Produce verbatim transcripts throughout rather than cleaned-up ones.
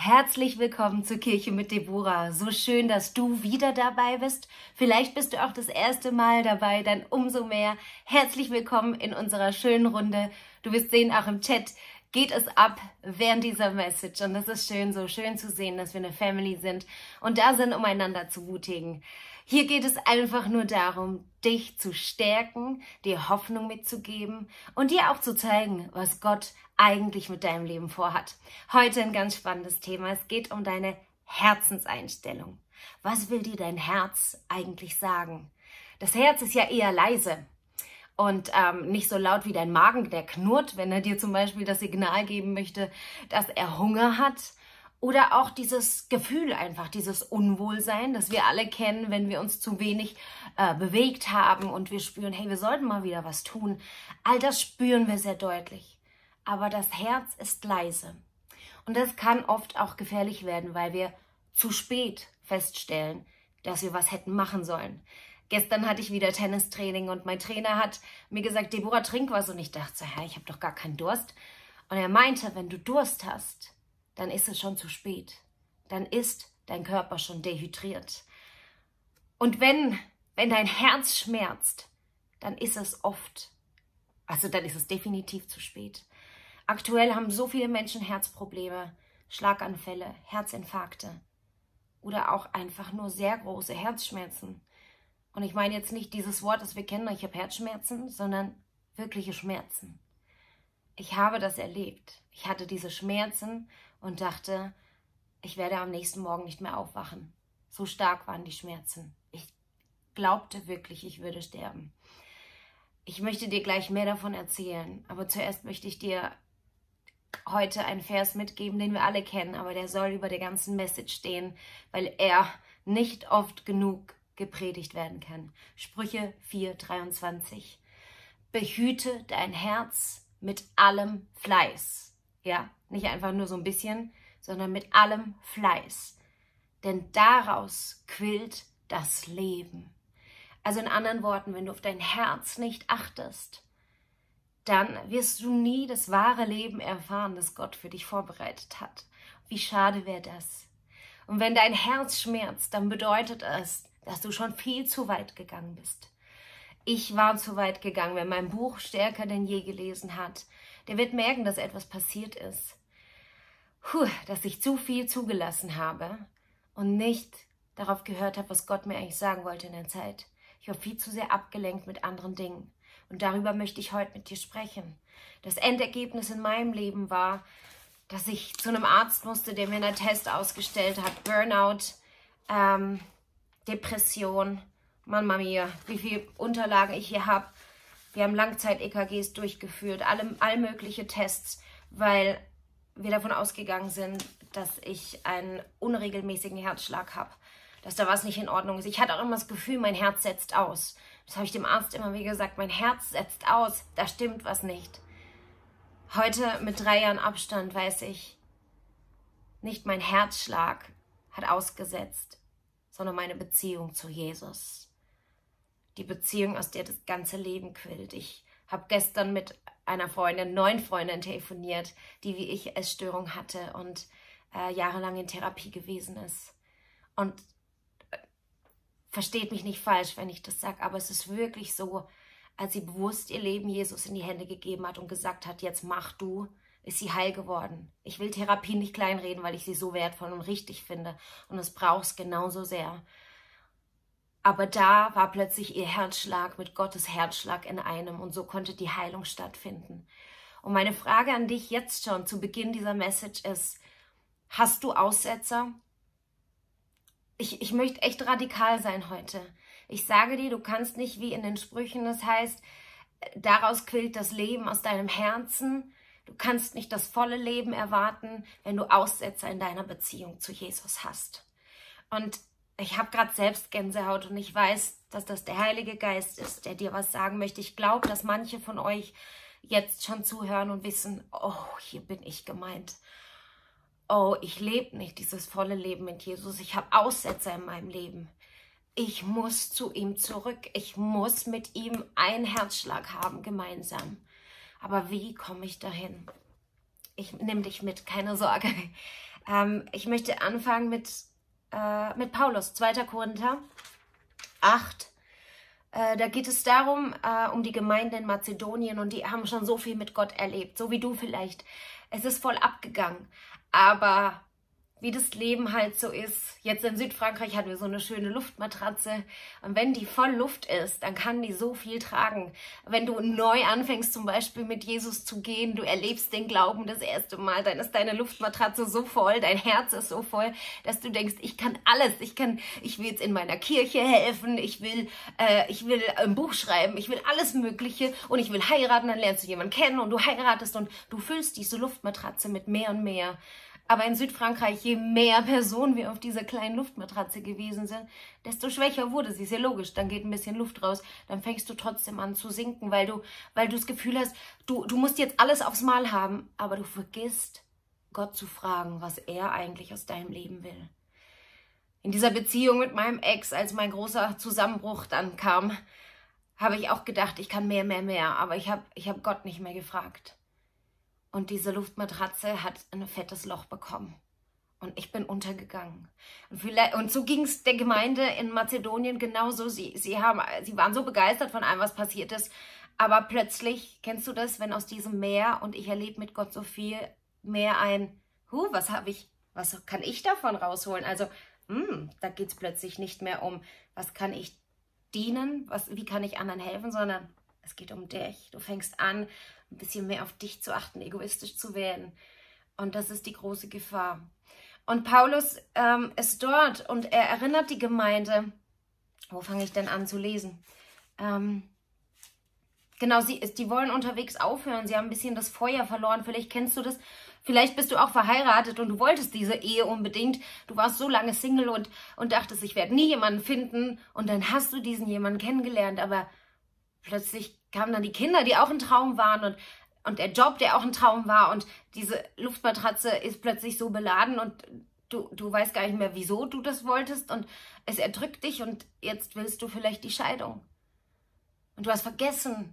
Herzlich willkommen zur Kirche mit Deborah. So schön, dass du wieder dabei bist. Vielleicht bist du auch das erste Mal dabei, dann umso mehr. Herzlich willkommen in unserer schönen Runde. Du wirst sehen, auch im Chat geht es ab während dieser Message. Und das ist schön, so schön zu sehen, dass wir eine Family sind und da sind, um einander zu mutigen. Hier geht es einfach nur darum, dich zu stärken, dir Hoffnung mitzugeben und dir auch zu zeigen, was Gott eigentlich mit deinem Leben vorhat. Heute ein ganz spannendes Thema. Es geht um deine Herzenseinstellung. Was will dir dein Herz eigentlich sagen? Das Herz ist ja eher leise und ähm, nicht so laut wie dein Magen, der knurrt, wenn er dir zum Beispiel das Signal geben möchte, dass er Hunger hat. Oder auch dieses Gefühl einfach, dieses Unwohlsein, das wir alle kennen, wenn wir uns zu wenig äh, bewegt haben und wir spüren, hey, wir sollten mal wieder was tun. All das spüren wir sehr deutlich. Aber das Herz ist leise. Und das kann oft auch gefährlich werden, weil wir zu spät feststellen, dass wir was hätten machen sollen. Gestern hatte ich wieder Tennistraining und mein Trainer hat mir gesagt, Deborah, trink was. Und ich dachte so, ja, ich habe doch gar keinen Durst. Und er meinte, wenn du Durst hast, dann ist es schon zu spät. Dann ist dein Körper schon dehydriert. Und wenn, wenn dein Herz schmerzt, dann ist es oft, also dann ist es definitiv zu spät. Aktuell haben so viele Menschen Herzprobleme, Schlaganfälle, Herzinfarkte oder auch einfach nur sehr große Herzschmerzen. Und ich meine jetzt nicht dieses Wort, das wir kennen, ich habe Herzschmerzen, sondern wirkliche Schmerzen. Ich habe das erlebt. Ich hatte diese Schmerzen und dachte, ich werde am nächsten Morgen nicht mehr aufwachen. So stark waren die Schmerzen. Ich glaubte wirklich, ich würde sterben. Ich möchte dir gleich mehr davon erzählen, aber zuerst möchte ich dir heute einen Vers mitgeben, den wir alle kennen, aber der soll über der ganzen Message stehen, weil er nicht oft genug gepredigt werden kann. Sprüche vier dreiundzwanzig. Behüte dein Herz mit allem Fleiß. Ja, nicht einfach nur so ein bisschen, sondern mit allem Fleiß. Denn daraus quillt das Leben. Also in anderen Worten, wenn du auf dein Herz nicht achtest, dann wirst du nie das wahre Leben erfahren, das Gott für dich vorbereitet hat. Wie schade wäre das? Und wenn dein Herz schmerzt, dann bedeutet es, dass du schon viel zu weit gegangen bist. Ich war zu weit gegangen. Wer mein Buch Stärker denn je gelesen hat, der wird merken, dass etwas passiert ist. Puh, dass ich zu viel zugelassen habe und nicht darauf gehört habe, was Gott mir eigentlich sagen wollte in der Zeit. Ich war viel zu sehr abgelenkt mit anderen Dingen. Und darüber möchte ich heute mit dir sprechen. Das Endergebnis in meinem Leben war, dass ich zu einem Arzt musste, der mir einen Test ausgestellt hat. Burnout, ähm, Depression. Mama mia, wie viele Unterlagen ich hier habe. Wir haben Langzeit-E K Gs durchgeführt, alle, all mögliche Tests, weil wir davon ausgegangen sind, dass ich einen unregelmäßigen Herzschlag habe, dass da was nicht in Ordnung ist. Ich hatte auch immer das Gefühl, mein Herz setzt aus. Das habe ich dem Arzt immer wieder gesagt, mein Herz setzt aus, da stimmt was nicht. Heute mit drei Jahren Abstand weiß ich, nicht mein Herzschlag hat ausgesetzt, sondern meine Beziehung zu Jesus. Die Beziehung, aus der das ganze Leben quillt. Ich habe gestern mit einer Freundin, neuen Freundin telefoniert, die wie ich Essstörung hatte und äh, jahrelang in Therapie gewesen ist. Und äh, versteht mich nicht falsch, wenn ich das sage, aber es ist wirklich so, als sie bewusst ihr Leben Jesus in die Hände gegeben hat und gesagt hat, jetzt mach du, ist sie heil geworden. Ich will Therapie nicht kleinreden, weil ich sie so wertvoll und richtig finde und es braucht es genauso sehr. Aber da war plötzlich ihr Herzschlag mit Gottes Herzschlag in einem und so konnte die Heilung stattfinden. Und meine Frage an dich jetzt schon zu Beginn dieser Message ist, hast du Aussetzer? Ich, ich möchte echt radikal sein heute. Ich sage dir, du kannst nicht wie in den Sprüchen, das heißt, daraus quillt das Leben aus deinem Herzen. Du kannst nicht das volle Leben erwarten, wenn du Aussetzer in deiner Beziehung zu Jesus hast. Und ich habe gerade selbst Gänsehaut und ich weiß, dass das der Heilige Geist ist, der dir was sagen möchte. Ich glaube, dass manche von euch jetzt schon zuhören und wissen, oh, hier bin ich gemeint. Oh, ich lebe nicht dieses volle Leben mit Jesus. Ich habe Aussetzer in meinem Leben. Ich muss zu ihm zurück. Ich muss mit ihm einen Herzschlag haben gemeinsam. Aber wie komme ich dahin? Ich nehme dich mit, keine Sorge. Ähm, ich möchte anfangen mit, äh, mit Paulus, zweiter Korinther acht. Äh, da geht es darum, äh, um die Gemeinde in Mazedonien, und die haben schon so viel mit Gott erlebt, so wie du vielleicht. Es ist voll abgegangen, aber wie das Leben halt so ist. Jetzt in Südfrankreich hatten wir so eine schöne Luftmatratze. Und wenn die voll Luft ist, dann kann die so viel tragen. Wenn du neu anfängst, zum Beispiel mit Jesus zu gehen, du erlebst den Glauben das erste Mal, dann ist deine Luftmatratze so voll, dein Herz ist so voll, dass du denkst, ich kann alles. Ich kann, ich will jetzt in meiner Kirche helfen, ich will, äh, ich will ein Buch schreiben, ich will alles Mögliche und ich will heiraten. Dann lernst du jemanden kennen und du heiratest und du füllst diese Luftmatratze mit mehr und mehr. Aber in Südfrankreich, je mehr Personen wir auf dieser kleinen Luftmatratze gewesen sind, desto schwächer wurde sie. Ist ja logisch, dann geht ein bisschen Luft raus, dann fängst du trotzdem an zu sinken, weil du, weil du das Gefühl hast, du, du musst jetzt alles aufs Mal haben, aber du vergisst, Gott zu fragen, was er eigentlich aus deinem Leben will. In dieser Beziehung mit meinem Ex, als mein großer Zusammenbruch dann kam, habe ich auch gedacht, ich kann mehr, mehr, mehr, aber ich habe ich hab Gott nicht mehr gefragt. Und diese Luftmatratze hat ein fettes Loch bekommen. Und ich bin untergegangen. Und, vielleicht, und so ging es der Gemeinde in Mazedonien genauso. Sie, sie, haben, sie waren so begeistert von allem, was passiert ist. Aber plötzlich, kennst du das, wenn aus diesem Meer, und ich erlebe mit Gott so viel, mehr ein, huh, was habe ich, was kann ich davon rausholen? Also, mh, da geht es plötzlich nicht mehr um, was kann ich dienen, was, wie kann ich anderen helfen, sondern es geht um dich. Du fängst an, ein bisschen mehr auf dich zu achten, egoistisch zu werden. Und das ist die große Gefahr. Und Paulus ähm, ist dort und er erinnert die Gemeinde. Wo fange ich denn an zu lesen? Ähm, genau, sie, die wollen unterwegs aufhören. Sie haben ein bisschen das Feuer verloren. Vielleicht kennst du das. Vielleicht bist du auch verheiratet und du wolltest diese Ehe unbedingt. Du warst so lange Single und, und dachtest, ich werde nie jemanden finden. Und dann hast du diesen jemanden kennengelernt, aber plötzlich kamen dann die Kinder, die auch ein Traum waren, und, und der Job, der auch ein Traum war, und diese Luftmatratze ist plötzlich so beladen und du, du weißt gar nicht mehr, wieso du das wolltest, und es erdrückt dich und jetzt willst du vielleicht die Scheidung. Und du hast vergessen,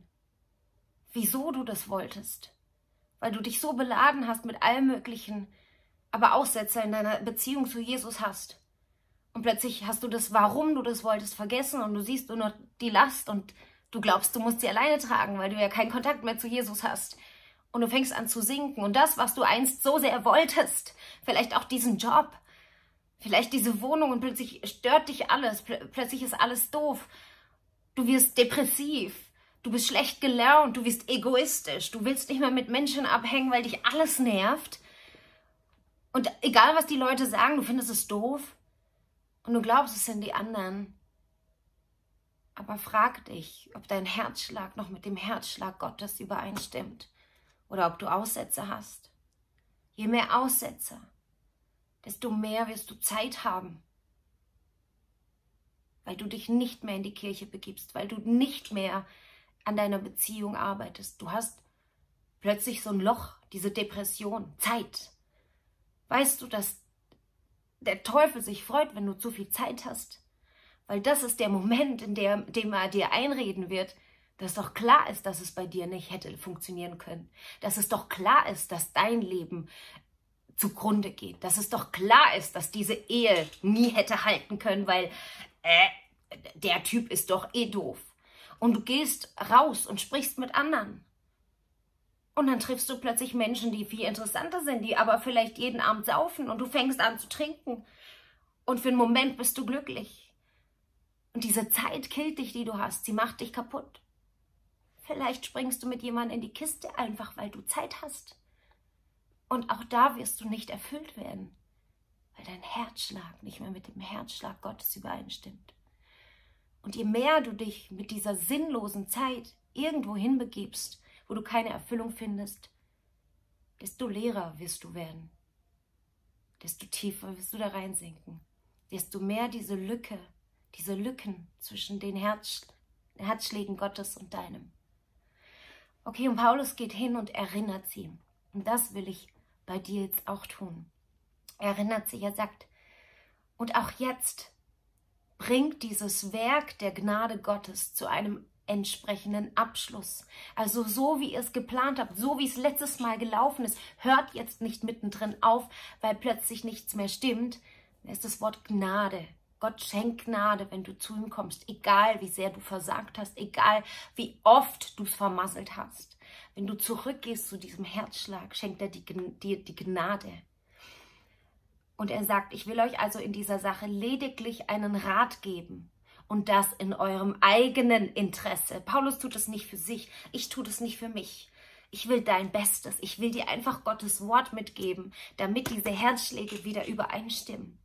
wieso du das wolltest, weil du dich so beladen hast mit allem Möglichen, aber Aussetzer in deiner Beziehung zu Jesus hast. Und plötzlich hast du das, warum du das wolltest, vergessen, und du siehst nur noch die Last und du glaubst, du musst sie alleine tragen, weil du ja keinen Kontakt mehr zu Jesus hast. Und du fängst an zu sinken. Und das, was du einst so sehr wolltest, vielleicht auch diesen Job, vielleicht diese Wohnung, und plötzlich stört dich alles. Pl- plötzlich ist alles doof. Du wirst depressiv. Du bist schlecht gelaunt. Du wirst egoistisch. Du willst nicht mehr mit Menschen abhängen, weil dich alles nervt. Und egal, was die Leute sagen, du findest es doof. Und du glaubst, es sind die anderen. Aber frag dich, ob dein Herzschlag noch mit dem Herzschlag Gottes übereinstimmt oder ob du Aussätze hast. Je mehr Aussätze, desto mehr wirst du Zeit haben, weil du dich nicht mehr in die Kirche begibst, weil du nicht mehr an deiner Beziehung arbeitest. Du hast plötzlich so ein Loch, diese Depression, Zeit. Weißt du, dass der Teufel sich freut, wenn du zu viel Zeit hast? Weil das ist der Moment, in dem, dem er dir einreden wird, dass doch klar ist, dass es bei dir nicht hätte funktionieren können. Dass es doch klar ist, dass dein Leben zugrunde geht. Dass es doch klar ist, dass diese Ehe nie hätte halten können, weil äh, der Typ ist doch eh doof. Und du gehst raus und sprichst mit anderen. Und dann triffst du plötzlich Menschen, die viel interessanter sind, die aber vielleicht jeden Abend saufen, und du fängst an zu trinken. Und für einen Moment bist du glücklich. Und diese Zeit killt dich, die du hast. Sie macht dich kaputt. Vielleicht springst du mit jemandem in die Kiste, einfach weil du Zeit hast. Und auch da wirst du nicht erfüllt werden, weil dein Herzschlag nicht mehr mit dem Herzschlag Gottes übereinstimmt. Und je mehr du dich mit dieser sinnlosen Zeit irgendwo hinbegibst, wo du keine Erfüllung findest, desto leerer wirst du werden. Desto tiefer wirst du da reinsinken. Desto mehr diese Lücke, diese Lücken zwischen den Herz, Herzschlägen Gottes und deinem. Okay, und Paulus geht hin und erinnert sie. Und das will ich bei dir jetzt auch tun. Er erinnert sie, er sagt, und auch jetzt bringt dieses Werk der Gnade Gottes zu einem entsprechenden Abschluss. Also so, wie ihr es geplant habt, so wie es letztes Mal gelaufen ist, hört jetzt nicht mittendrin auf, weil plötzlich nichts mehr stimmt. Da ist das Wort Gnade. Gott schenkt Gnade, wenn du zu ihm kommst, egal wie sehr du versagt hast, egal wie oft du es vermasselt hast. Wenn du zurückgehst zu diesem Herzschlag, schenkt er dir die, die Gnade. Und er sagt, ich will euch also in dieser Sache lediglich einen Rat geben und das in eurem eigenen Interesse. Paulus tut es nicht für sich, ich tue es nicht für mich. Ich will dein Bestes, ich will dir einfach Gottes Wort mitgeben, damit diese Herzschläge wieder übereinstimmen.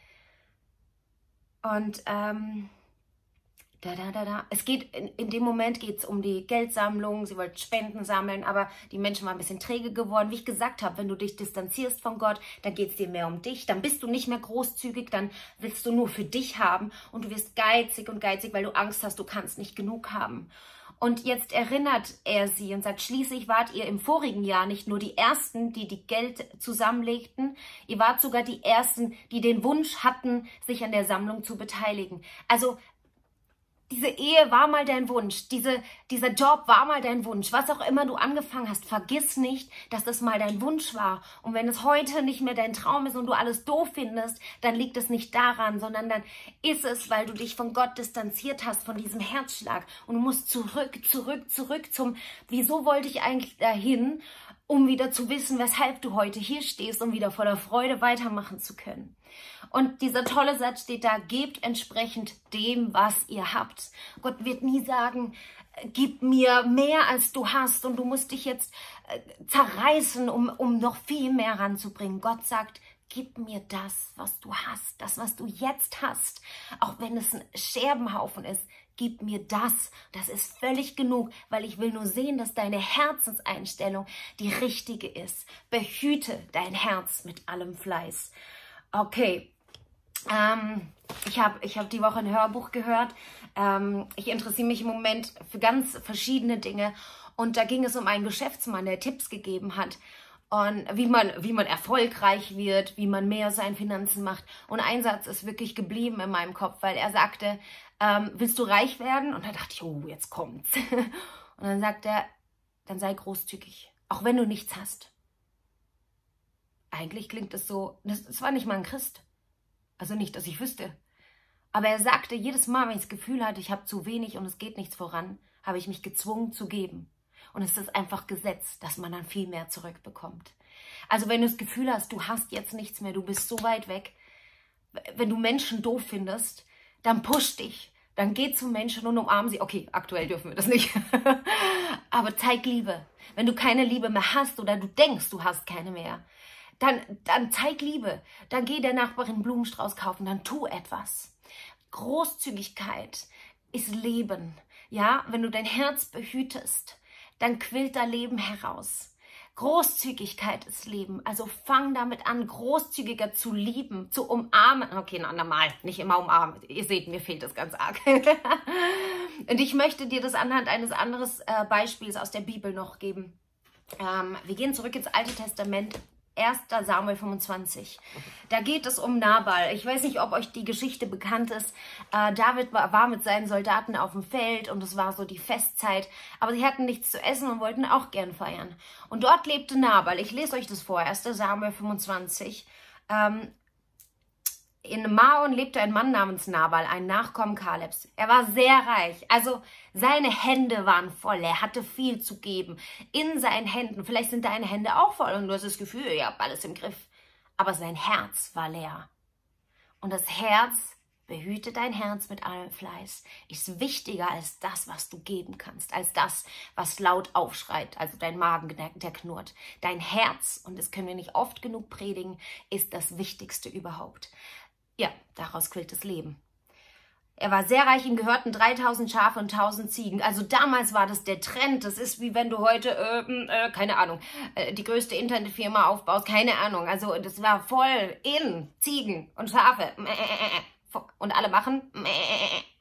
Und ähm, da, da, da, da. Es geht, in, in dem Moment geht es um die Geldsammlung, sie wollten Spenden sammeln, aber die Menschen waren ein bisschen träge geworden. Wie ich gesagt habe, wenn du dich distanzierst von Gott, dann geht es dir mehr um dich, dann bist du nicht mehr großzügig, dann willst du nur für dich haben und du wirst geizig und geizig, weil du Angst hast, du kannst nicht genug haben. Und jetzt erinnert er sie und sagt, schließlich wart ihr im vorigen Jahr nicht nur die Ersten, die die Geld zusammenlegten, ihr wart sogar die Ersten, die den Wunsch hatten, sich an der Sammlung zu beteiligen. Also diese Ehe war mal dein Wunsch, diese, dieser Job war mal dein Wunsch, was auch immer du angefangen hast, vergiss nicht, dass das mal dein Wunsch war. Und wenn es heute nicht mehr dein Traum ist und du alles doof findest, dann liegt es nicht daran, sondern dann ist es, weil du dich von Gott distanziert hast, von diesem Herzschlag. Und du musst zurück, zurück, zurück zum, wieso wollte ich eigentlich dahin, um wieder zu wissen, weshalb du heute hier stehst, um wieder voller Freude weitermachen zu können. Und dieser tolle Satz steht da, gebt entsprechend dem, was ihr habt. Gott wird nie sagen, gib mir mehr, als du hast und du musst dich jetzt zerreißen, um, um noch viel mehr ranzubringen. Gott sagt, gib mir das, was du hast, das, was du jetzt hast, auch wenn es ein Scherbenhaufen ist. Gib mir das. Das ist völlig genug, weil ich will nur sehen, dass deine Herzenseinstellung die richtige ist. Behüte dein Herz mit allem Fleiß. Okay, ähm, ich habe ich hab die Woche ein Hörbuch gehört. Ähm, ich interessiere mich im Moment für ganz verschiedene Dinge. Und da ging es um einen Geschäftsmann, der Tipps gegeben hat. Und wie man, wie man erfolgreich wird, wie man mehr aus seinen Finanzen macht. Und ein Satz ist wirklich geblieben in meinem Kopf, weil er sagte, ähm, willst du reich werden? Und da dachte ich, oh, jetzt kommt's. Und dann sagt er, dann sei großzügig, auch wenn du nichts hast. Eigentlich klingt es so, das, das war nicht mal ein Christ. Also nicht, dass ich wüsste. Aber er sagte, jedes Mal, wenn ich das Gefühl hatte, ich habe zu wenig und es geht nichts voran, habe ich mich gezwungen zu geben. Und es ist einfach Gesetz, dass man dann viel mehr zurückbekommt. Also wenn du das Gefühl hast, du hast jetzt nichts mehr, du bist so weit weg, wenn du Menschen doof findest, dann push dich, dann geh zu Menschen und umarm sie. Okay, aktuell dürfen wir das nicht. Aber zeig Liebe. Wenn du keine Liebe mehr hast oder du denkst, du hast keine mehr, dann, dann zeig Liebe. Dann geh der Nachbarin einen Blumenstrauß kaufen, dann tu etwas. Großzügigkeit ist Leben. Ja, wenn du dein Herz behütest, dann quillt da Leben heraus. Großzügigkeit ist Leben. Also fang damit an, großzügiger zu lieben, zu umarmen. Okay, ein andermal, nicht immer umarmen. Ihr seht, mir fehlt das ganz arg. Und ich möchte dir das anhand eines anderen äh, Beispiels aus der Bibel noch geben. Ähm, wir gehen zurück ins Alte Testament. erster Samuel fünfundzwanzig. Da geht es um Nabal. Ich weiß nicht, ob euch die Geschichte bekannt ist. Äh, David war, war mit seinen Soldaten auf dem Feld und es war so die Festzeit. Aber sie hatten nichts zu essen und wollten auch gern feiern. Und dort lebte Nabal. Ich lese euch das vor. erster Samuel fünfundzwanzig. Ähm, in Maon lebte ein Mann namens Nabal, ein Nachkommen Kalebs. Er war sehr reich, also seine Hände waren voll, er hatte viel zu geben. In seinen Händen, vielleicht sind deine Hände auch voll und du hast das Gefühl, ihr habt alles im Griff. Aber sein Herz war leer. Und das Herz, behüte dein Herz mit allem Fleiß, ist wichtiger als das, was du geben kannst, als das, was laut aufschreit, also dein Magen, der, der knurrt. Dein Herz, und das können wir nicht oft genug predigen, ist das Wichtigste überhaupt. Ja, daraus quillt das Leben. Er war sehr reich, ihm gehörten dreitausend Schafe und tausend Ziegen. Also damals war das der Trend. Das ist wie wenn du heute, äh, äh, keine Ahnung, äh, die größte Internetfirma aufbaust. Keine Ahnung. Also das war voll in Ziegen und Schafe. Und alle machen.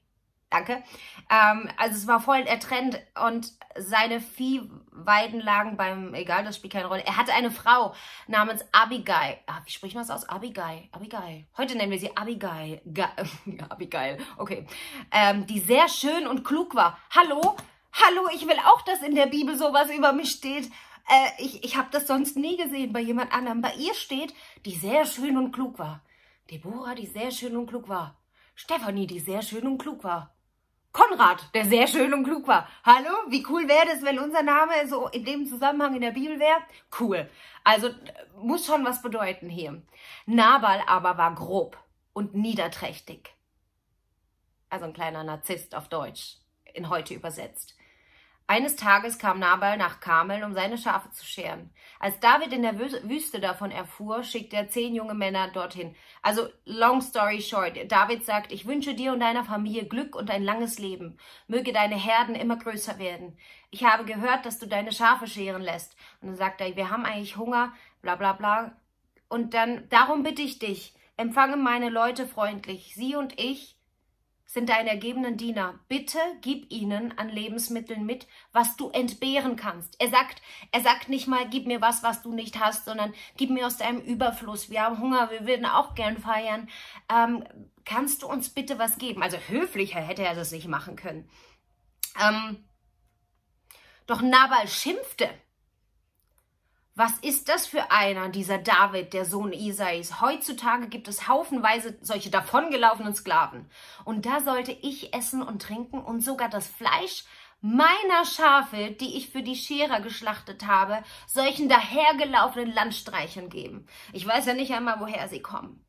Danke. Ähm, also es war voll der Trend und seine Viehweiden lagen beim, egal, das spielt keine Rolle. Er hatte eine Frau namens Abigail. Ah, wie spricht man das aus? Abigail. Abigail. Heute nennen wir sie Abigail. Ga Abigail. Okay. Ähm, die sehr schön und klug war. Hallo? Hallo, ich will auch, dass in der Bibel sowas über mich steht. Äh, ich ich habe das sonst nie gesehen bei jemand anderem. Bei ihr steht, die sehr schön und klug war. Deborah, die sehr schön und klug war. Stefanie, die sehr schön und klug war. Konrad, der sehr schön und klug war. Hallo, wie cool wäre das, wenn unser Name so in dem Zusammenhang in der Bibel wäre? Cool. Also muss schon was bedeuten hier. Nabal aber war grob und niederträchtig. Also ein kleiner Narzisst auf Deutsch, in heute übersetzt. Eines Tages kam Nabal nach Karmel, um seine Schafe zu scheren. Als David in der Wüste davon erfuhr, schickte er zehn junge Männer dorthin. Also, long story short, David sagt, ich wünsche dir und deiner Familie Glück und ein langes Leben. Möge deine Herden immer größer werden. Ich habe gehört, dass du deine Schafe scheren lässt. Und dann sagt er, wir haben eigentlich Hunger, bla bla bla. Und dann, darum bitte ich dich, empfange meine Leute freundlich. Sie und ich sind deine ergebenen Diener. Bitte gib ihnen an Lebensmitteln mit, was du entbehren kannst. Er sagt, er sagt nicht mal, gib mir was, was du nicht hast, sondern gib mir aus deinem Überfluss. Wir haben Hunger, wir würden auch gern feiern. Ähm, kannst du uns bitte was geben? Also höflicher hätte er das nicht machen können. Ähm, doch Nabal schimpfte. Was ist das für einer, dieser David, der Sohn Isais? Heutzutage gibt es haufenweise solche davongelaufenen Sklaven. Und da sollte ich essen und trinken und sogar das Fleisch meiner Schafe, die ich für die Scherer geschlachtet habe, solchen dahergelaufenen Landstreichern geben. Ich weiß ja nicht einmal, woher sie kommen.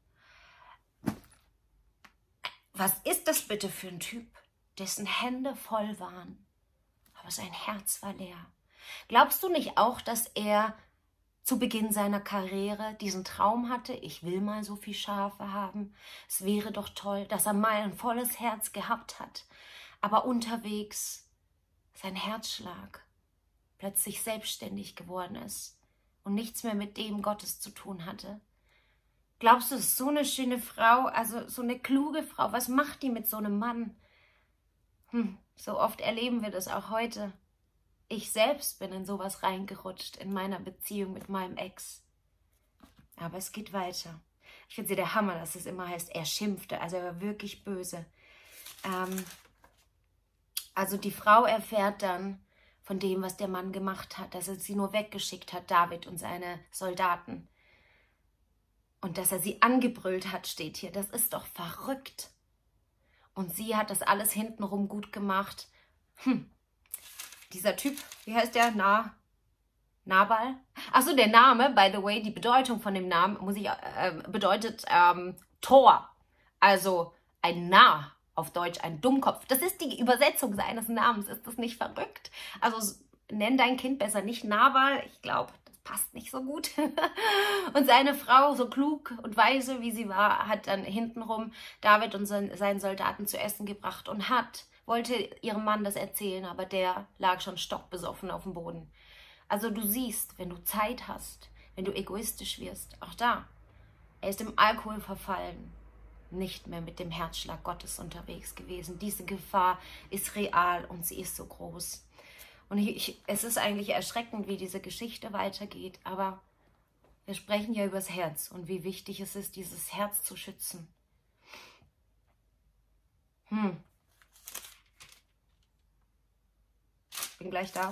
Was ist das bitte für ein Typ, dessen Hände voll waren, aber sein Herz war leer? Glaubst du nicht auch, dass er zu Beginn seiner Karriere diesen Traum hatte, ich will mal so viel Schafe haben, es wäre doch toll, dass er mal ein volles Herz gehabt hat, aber unterwegs sein Herzschlag plötzlich selbstständig geworden ist und nichts mehr mit dem Gottes zu tun hatte? Glaubst du, es ist so eine schöne Frau, also so eine kluge Frau, was macht die mit so einem Mann? Hm, so oft erleben wir das auch heute. Ich selbst bin in sowas reingerutscht, in meiner Beziehung mit meinem Ex. Aber es geht weiter. Ich finde sie der Hammer, dass es immer heißt, er schimpfte, also er war wirklich böse. Ähm, also die Frau erfährt dann von dem, was der Mann gemacht hat, dass er sie nur weggeschickt hat, David und seine Soldaten. Und dass er sie angebrüllt hat, steht hier. Das ist doch verrückt. Und sie hat das alles hintenrum gut gemacht. Hm. Dieser Typ, wie heißt der? Na, Nabal? Achso, der Name, by the way, die Bedeutung von dem Namen muss ich, äh, bedeutet ähm, Tor. Also ein Narr, auf Deutsch ein Dummkopf. Das ist die Übersetzung seines Namens. Ist das nicht verrückt? Also nenn dein Kind besser nicht Nabal. Ich glaube, das passt nicht so gut. Und seine Frau, so klug und weise wie sie war, hat dann hintenrum David und seinen Soldaten zu essen gebracht und hat wollte ihrem Mann das erzählen, aber der lag schon stockbesoffen auf dem Boden. Also du siehst, wenn du Zeit hast, wenn du egoistisch wirst, auch da, er ist im Alkohol verfallen, nicht mehr mit dem Herzschlag Gottes unterwegs gewesen. Diese Gefahr ist real und sie ist so groß. Und ich, ich, es ist eigentlich erschreckend, wie diese Geschichte weitergeht, aber wir sprechen ja über das Herz und wie wichtig es ist, dieses Herz zu schützen. Hm. Bin gleich da.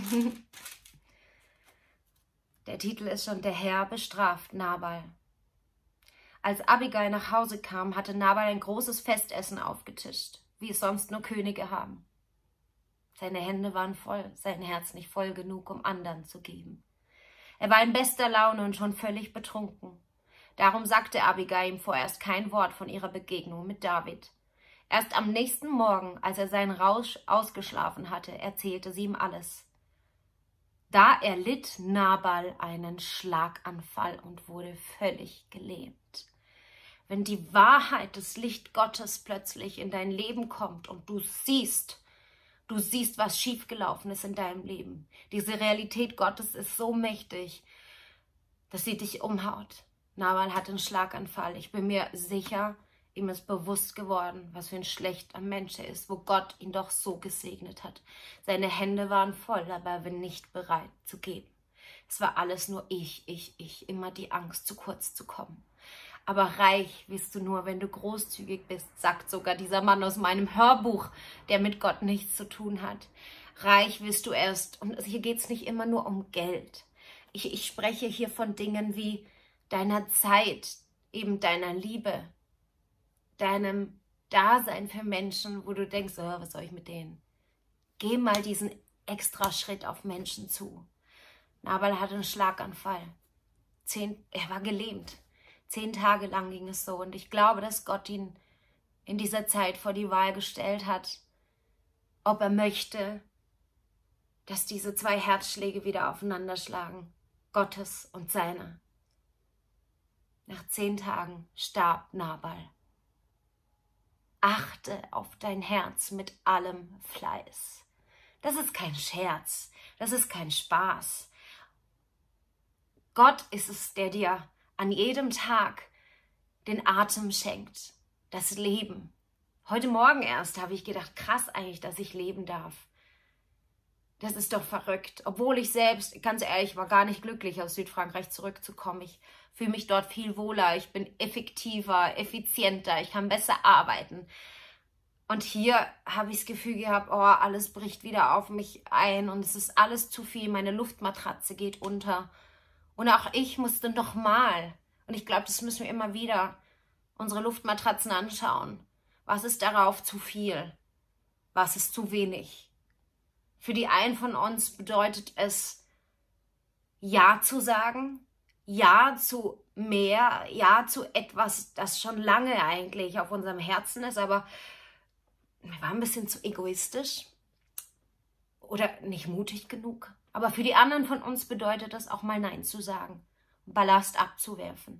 Der Titel ist schon, der Herr bestraft Nabal. Als Abigail nach Hause kam, hatte Nabal ein großes Festessen aufgetischt, wie es sonst nur Könige haben. Seine Hände waren voll, sein Herz nicht voll genug, um anderen zu geben. Er war in bester Laune und schon völlig betrunken. Darum sagte Abigail ihm vorerst kein Wort von ihrer Begegnung mit David. Erst am nächsten Morgen, als er seinen Rausch ausgeschlafen hatte, erzählte sie ihm alles. Da erlitt Nabal einen Schlaganfall und wurde völlig gelähmt. Wenn die Wahrheit des Licht Gottes plötzlich in dein Leben kommt und du siehst, du siehst, was schiefgelaufen ist in deinem Leben. Diese Realität Gottes ist so mächtig, dass sie dich umhaut. Nabal hatte einen Schlaganfall. Ich bin mir sicher, ihm ist bewusst geworden, was für ein schlechter Mensch er ist, wo Gott ihn doch so gesegnet hat. Seine Hände waren voll, aber er war nicht bereit zu geben. Es war alles nur ich, ich, ich, immer die Angst, zu kurz zu kommen. Aber reich wirst du nur, wenn du großzügig bist, sagt sogar dieser Mann aus meinem Hörbuch, der mit Gott nichts zu tun hat. Reich wirst du erst, und hier geht es nicht immer nur um Geld. Ich, ich spreche hier von Dingen wie deiner Zeit, eben deiner Liebe, deinem Dasein für Menschen, wo du denkst, oh, was soll ich mit denen? Geh mal diesen extra Schritt auf Menschen zu. Nabal hatte einen Schlaganfall. Zehn, er war gelähmt. Zehn Tage lang ging es so. Und ich glaube, dass Gott ihn in dieser Zeit vor die Wahl gestellt hat, ob er möchte, dass diese zwei Herzschläge wieder aufeinander schlagen. Gottes und seiner. Nach zehn Tagen starb Nabal. Achte auf dein Herz mit allem Fleiß. Das ist kein Scherz, das ist kein Spaß. Gott ist es, der dir an jedem Tag den Atem schenkt, das Leben. Heute Morgen erst habe ich gedacht, krass eigentlich, dass ich leben darf. Das ist doch verrückt. Obwohl ich selbst, ganz ehrlich, war gar nicht glücklich, aus Südfrankreich zurückzukommen. Ich fühle mich dort viel wohler, ich bin effektiver, effizienter, ich kann besser arbeiten. Und hier habe ich das Gefühl gehabt, oh, alles bricht wieder auf mich ein und es ist alles zu viel, meine Luftmatratze geht unter. Und auch ich musste nochmal, und ich glaube, das müssen wir immer wieder, unsere Luftmatratzen anschauen. Was ist darauf zu viel? Was ist zu wenig? Für die einen von uns bedeutet es, Ja zu sagen, Ja zu mehr, Ja zu etwas, das schon lange eigentlich auf unserem Herzen ist, aber wir waren ein bisschen zu egoistisch oder nicht mutig genug. Aber für die anderen von uns bedeutet das auch mal Nein zu sagen, Ballast abzuwerfen.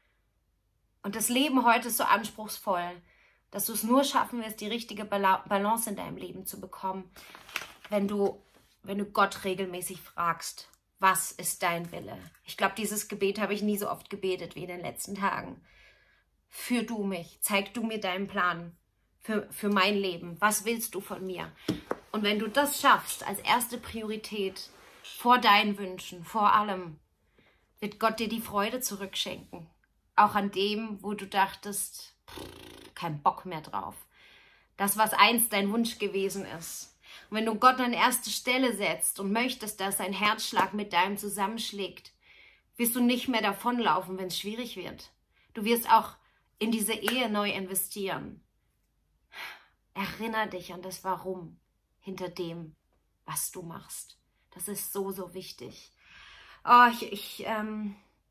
Und das Leben heute ist so anspruchsvoll, dass du es nur schaffen wirst, die richtige Balance in deinem Leben zu bekommen, wenn du, wenn du Gott regelmäßig fragst, was ist dein Wille? Ich glaube, dieses Gebet habe ich nie so oft gebetet wie in den letzten Tagen. Führ du mich, zeig du mir deinen Plan für, für mein Leben. Was willst du von mir? Und wenn du das schaffst, als erste Priorität vor deinen Wünschen, vor allem, wird Gott dir die Freude zurückschenken. Auch an dem, wo du dachtest, pff, kein Bock mehr drauf. Das, was einst dein Wunsch gewesen ist. Und wenn du Gott an erste Stelle setzt und möchtest, dass sein Herzschlag mit deinem zusammenschlägt, wirst du nicht mehr davonlaufen, wenn es schwierig wird. Du wirst auch in diese Ehe neu investieren. Erinnere dich an das Warum hinter dem, was du machst. Das ist so, so wichtig. Oh, ich, ich, ähm,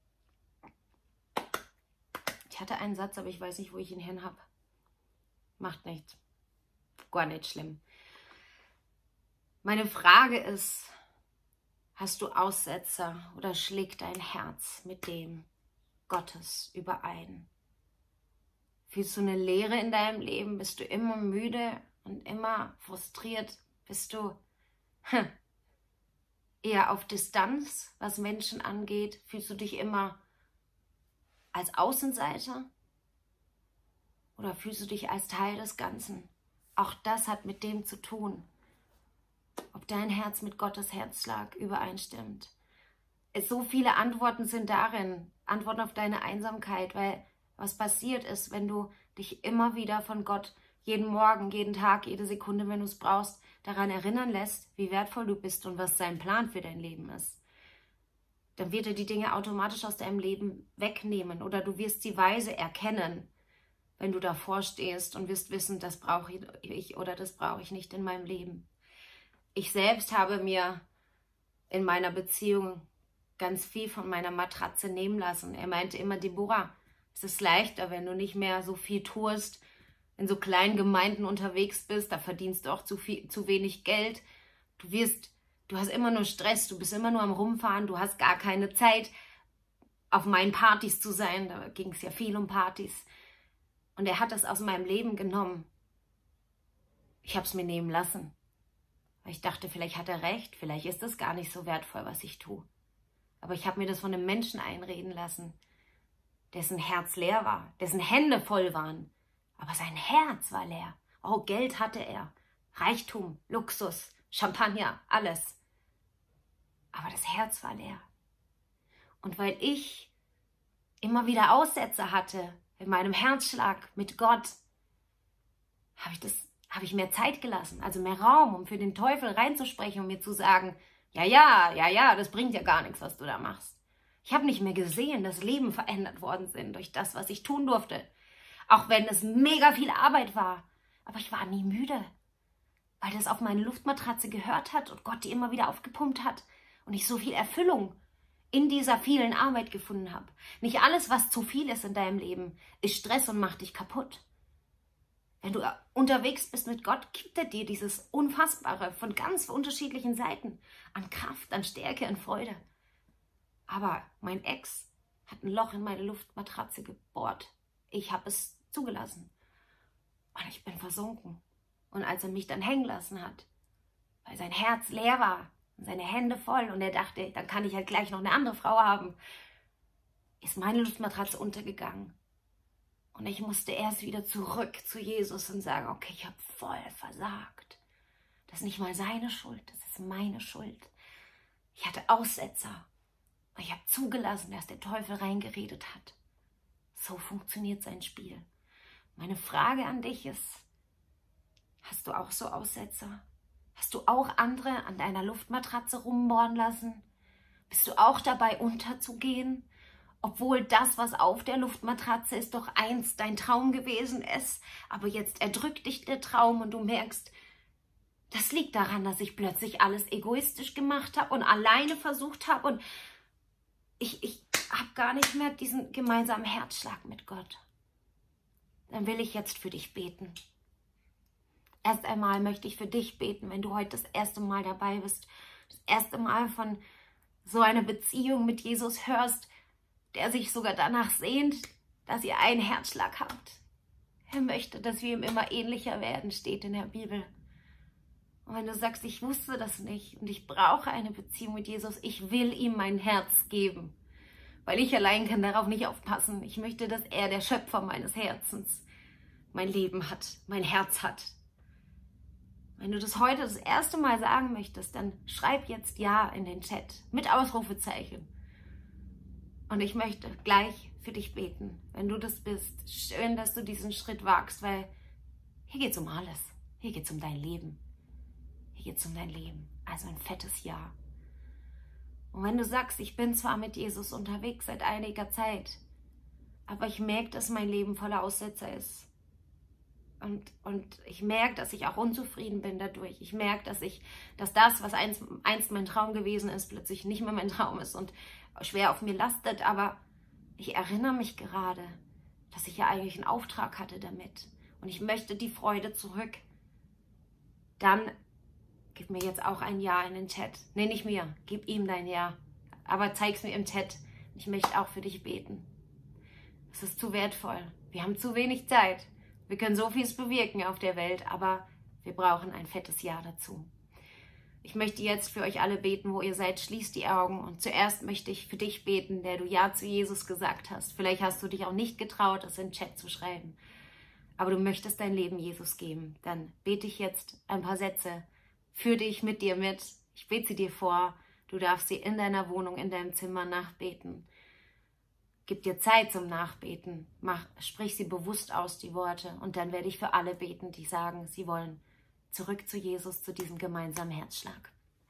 ich hatte einen Satz, aber ich weiß nicht, wo ich ihn hin habe. Macht nichts. Gar nicht schlimm. Meine Frage ist, hast du Aussetzer oder schlägt dein Herz mit dem Gottes überein? Fühlst du eine Leere in deinem Leben? Bist du immer müde und immer frustriert? Bist du hm, eher auf Distanz, was Menschen angeht? Fühlst du dich immer als Außenseiter? Oder fühlst du dich als Teil des Ganzen? Auch das hat mit dem zu tun, ob dein Herz mit Gottes Herzschlag übereinstimmt. Es, so viele Antworten sind darin, Antworten auf deine Einsamkeit, weil was passiert ist, wenn du dich immer wieder von Gott jeden Morgen, jeden Tag, jede Sekunde, wenn du es brauchst, daran erinnern lässt, wie wertvoll du bist und was sein Plan für dein Leben ist. Dann wird er die Dinge automatisch aus deinem Leben wegnehmen oder du wirst sie weise erkennen, wenn du davor stehst und wirst wissen, das brauche ich oder das brauche ich nicht in meinem Leben. Ich selbst habe mir in meiner Beziehung ganz viel von meiner Matratze nehmen lassen. Er meinte immer, Deborah, es ist leichter, wenn du nicht mehr so viel tust, in so kleinen Gemeinden unterwegs bist, da verdienst du auch zu viel, zu wenig Geld. Du wirst, du hast immer nur Stress, du bist immer nur am Rumfahren, du hast gar keine Zeit, auf meinen Partys zu sein. Da ging es ja viel um Partys. Und er hat das aus meinem Leben genommen. Ich habe es mir nehmen lassen. Weil ich dachte, vielleicht hat er recht, vielleicht ist das gar nicht so wertvoll, was ich tue. Aber ich habe mir das von einem Menschen einreden lassen, dessen Herz leer war, dessen Hände voll waren, Aber sein Herz war leer. Oh, Geld hatte er, Reichtum, Luxus, Champagner, alles. Aber das Herz war leer. Und weil ich immer wieder Aussätze hatte in meinem Herzschlag mit Gott, habe ich, das, habe ich mehr Zeit gelassen, also mehr Raum, um für den Teufel reinzusprechen und mir zu sagen, ja, ja, ja, ja, das bringt ja gar nichts, was du da machst. Ich habe nicht mehr gesehen, dass Leben verändert worden sind durch das, was ich tun durfte. Auch wenn es mega viel Arbeit war. Aber ich war nie müde, weil das auf meine Luftmatratze gehört hat und Gott die immer wieder aufgepumpt hat und ich so viel Erfüllung in dieser vielen Arbeit gefunden habe. Nicht alles, was zu viel ist in deinem Leben, ist Stress und macht dich kaputt. Wenn du unterwegs bist mit Gott, gibt er dir dieses Unfassbare von ganz unterschiedlichen Seiten an Kraft, an Stärke, an Freude. Aber mein Ex hat ein Loch in meine Luftmatratze gebohrt. Ich habe es zugelassen. Und ich bin versunken. Und als er mich dann hängen lassen hat, weil sein Herz leer war und seine Hände voll und er dachte, dann kann ich halt gleich noch eine andere Frau haben, ist meine Luftmatratze untergegangen. Und ich musste erst wieder zurück zu Jesus und sagen, okay, ich habe voll versagt. Das ist nicht mal seine Schuld, das ist meine Schuld. Ich hatte Aussetzer. Und ich habe zugelassen, dass der Teufel reingeredet hat. So funktioniert sein Spiel. Meine Frage an dich ist, hast du auch so Aussetzer? Hast du auch andere an deiner Luftmatratze rumbohren lassen? Bist du auch dabei unterzugehen? Obwohl das, was auf der Luftmatratze ist, doch einst dein Traum gewesen ist. Aber jetzt erdrückt dich der Traum und du merkst, das liegt daran, dass ich plötzlich alles egoistisch gemacht habe und alleine versucht habe. Und ich, ich habe gar nicht mehr diesen gemeinsamen Herzschlag mit Gott. Dann will ich jetzt für dich beten. Erst einmal möchte ich für dich beten, wenn du heute das erste Mal dabei bist, das erste Mal von so einer Beziehung mit Jesus hörst, der sich sogar danach sehnt, dass ihr einen Herzschlag habt. Er möchte, dass wir ihm immer ähnlicher werden, steht in der Bibel. Und wenn du sagst, ich wusste das nicht und ich brauche eine Beziehung mit Jesus, ich will ihm mein Herz geben, weil ich allein kann darauf nicht aufpassen. Ich möchte, dass er, der Schöpfer meines Herzens, mein Leben hat, mein Herz hat. Wenn du das heute das erste Mal sagen möchtest, dann schreib jetzt Ja in den Chat mit Ausrufezeichen. Und ich möchte gleich für dich beten, wenn du das bist. Schön, dass du diesen Schritt wagst, weil hier geht es um alles. Hier geht es um dein Leben. Hier geht es um dein Leben. Also ein fettes Ja. Und wenn du sagst, ich bin zwar mit Jesus unterwegs seit einiger Zeit, aber ich merke, dass mein Leben voller Aussetzer ist. Und, und ich merke, dass ich auch unzufrieden bin dadurch. Ich merke, dass ich, dass das, was einst, einst mein Traum gewesen ist, plötzlich nicht mehr mein Traum ist und schwer auf mir lastet. Aber ich erinnere mich gerade, dass ich ja eigentlich einen Auftrag hatte damit. Und ich möchte die Freude zurück. Dann gib mir jetzt auch ein Ja in den Chat. Nee, nicht mir, gib ihm dein Ja. Aber zeig's mir im Chat. Ich möchte auch für dich beten. Es ist zu wertvoll. Wir haben zu wenig Zeit. Wir können so vieles bewirken auf der Welt, aber wir brauchen ein fettes Ja dazu. Ich möchte jetzt für euch alle beten, wo ihr seid. Schließt die Augen und zuerst möchte ich für dich beten, der du Ja zu Jesus gesagt hast. Vielleicht hast du dich auch nicht getraut, das in den Chat zu schreiben, aber du möchtest dein Leben Jesus geben. Dann bete ich jetzt ein paar Sätze für dich, mit dir mit. Ich bete sie dir vor. Du darfst sie in deiner Wohnung, in deinem Zimmer nachbeten. Gib dir Zeit zum Nachbeten. Mach, sprich sie bewusst aus, die Worte. Und dann werde ich für alle beten, die sagen, sie wollen zurück zu Jesus, zu diesem gemeinsamen Herzschlag.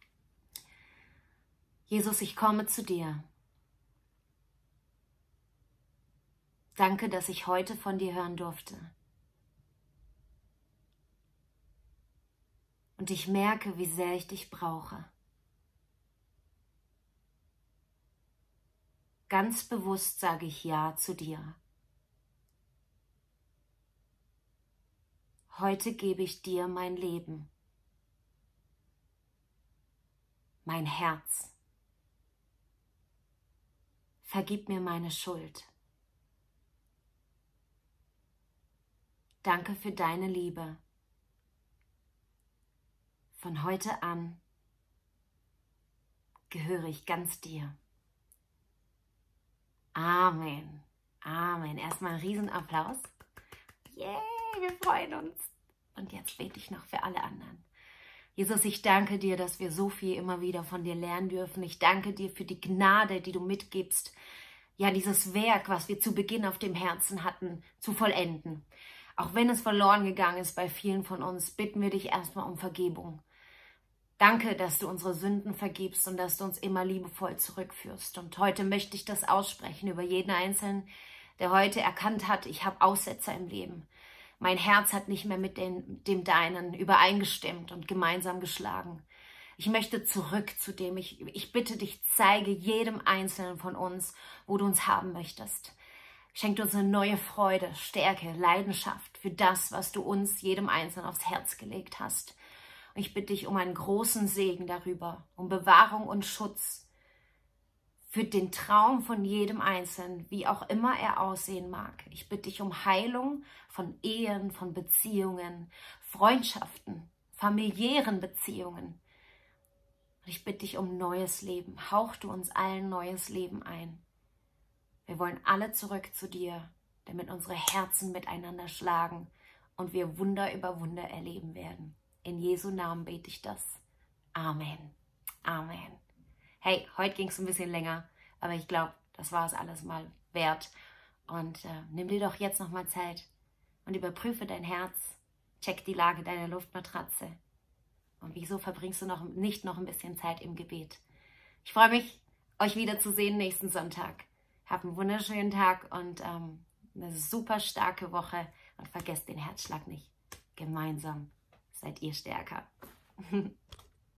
Jesus, ich komme zu dir. Danke, dass ich heute von dir hören durfte. Und ich merke, wie sehr ich dich brauche. Ganz bewusst sage ich Ja zu dir. Heute gebe ich dir mein Leben, mein Herz. Vergib mir meine Schuld. Danke für deine Liebe. Von heute an gehöre ich ganz dir. Amen. Amen. Erstmal einen Riesenapplaus. Yeah. wir freuen uns. Und jetzt bete ich noch für alle anderen. Jesus, ich danke dir, dass wir so viel immer wieder von dir lernen dürfen. Ich danke dir für die Gnade, die du mitgibst, ja, dieses Werk, was wir zu Beginn auf dem Herzen hatten, zu vollenden. Auch wenn es verloren gegangen ist bei vielen von uns, bitten wir dich erstmal um Vergebung. Danke, dass du unsere Sünden vergibst und dass du uns immer liebevoll zurückführst. Und heute möchte ich das aussprechen über jeden Einzelnen, der heute erkannt hat, ich habe Aussetzer im Leben. Mein Herz hat nicht mehr mit den, dem Deinen übereingestimmt und gemeinsam geschlagen. Ich möchte zurück zu dem. Ich, ich bitte dich, zeige jedem Einzelnen von uns, wo du uns haben möchtest. Schenk uns eine neue Freude, Stärke, Leidenschaft für das, was du uns, jedem Einzelnen, aufs Herz gelegt hast. Und ich bitte dich um einen großen Segen darüber, um Bewahrung und Schutz für den Traum von jedem Einzelnen, wie auch immer er aussehen mag. Ich bitte dich um Heilung von Ehen, von Beziehungen, Freundschaften, familiären Beziehungen. Und ich bitte dich um neues Leben. Hauch du uns allen neues Leben ein. Wir wollen alle zurück zu dir, damit unsere Herzen miteinander schlagen und wir Wunder über Wunder erleben werden. In Jesu Namen bete ich das. Amen. Amen. Hey, heute ging es ein bisschen länger, aber ich glaube, das war es alles mal wert. Und äh, nimm dir doch jetzt nochmal Zeit und überprüfe dein Herz. Check die Lage deiner Luftmatratze. Und wieso verbringst du noch nicht noch ein bisschen Zeit im Gebet? Ich freue mich, euch wiederzusehen nächsten Sonntag. Habt einen wunderschönen Tag und ähm, eine super starke Woche. Und vergesst den Herzschlag nicht. Gemeinsam seid ihr stärker.